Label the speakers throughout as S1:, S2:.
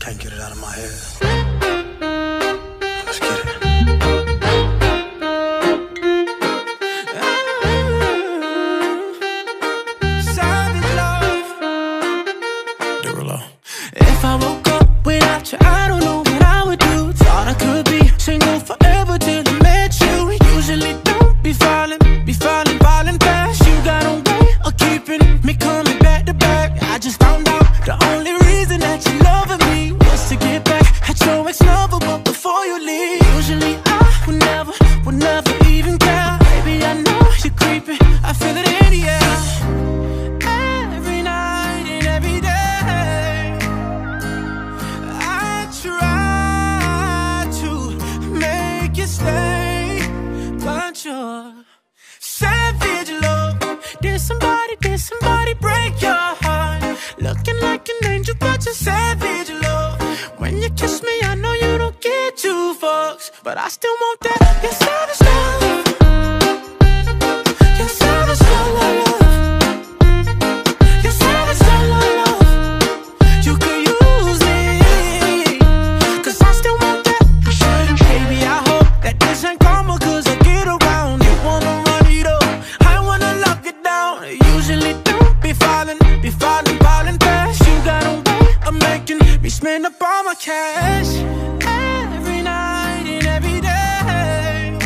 S1: Can't get it out of my head. Let's get it.
S2: Savage love.
S1: Derulo.
S2: If I woke up without you, I don't know what I would do. Thought I could be single forever till I met you. Usually don't be falling fast. You got a way of keeping me coming back to back. I just found out the only reason that you loving me was to get back at your ex-lover, but before you leave, usually I would never even care. Baby, I know you're creeping, I feel it in the air. Every night and every day, I try to make you stay, but you're savage love. Did somebody break your heart? Looking like an angel, but you're savage love. When you kiss me, I know you don't get two fucks, but I still want that. You're savage love. You're savage love. You're savage love. You could use me, 'cause I still want that. Baby, I hope that this ain't karma, 'cause I get around. You wanna run it up, I wanna lock it down. Usually don't be falling fast. You got a way of making me spend up all my cash. Every night and every day,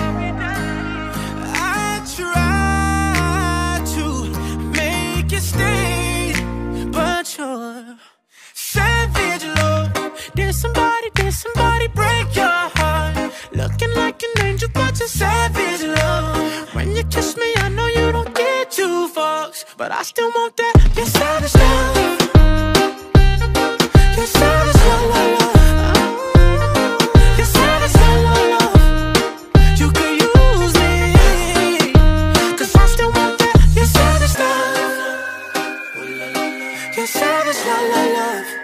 S2: I try to make you stay, but you're savage love. Did somebody break your heart? Looking like an angel, but you're savage love. When you kiss me, I know you don't get two fucks, but I still want that. You're savage love. You're savage love. You're savage love. You could use me, 'cause I still want that. You're savage love. You're savage love.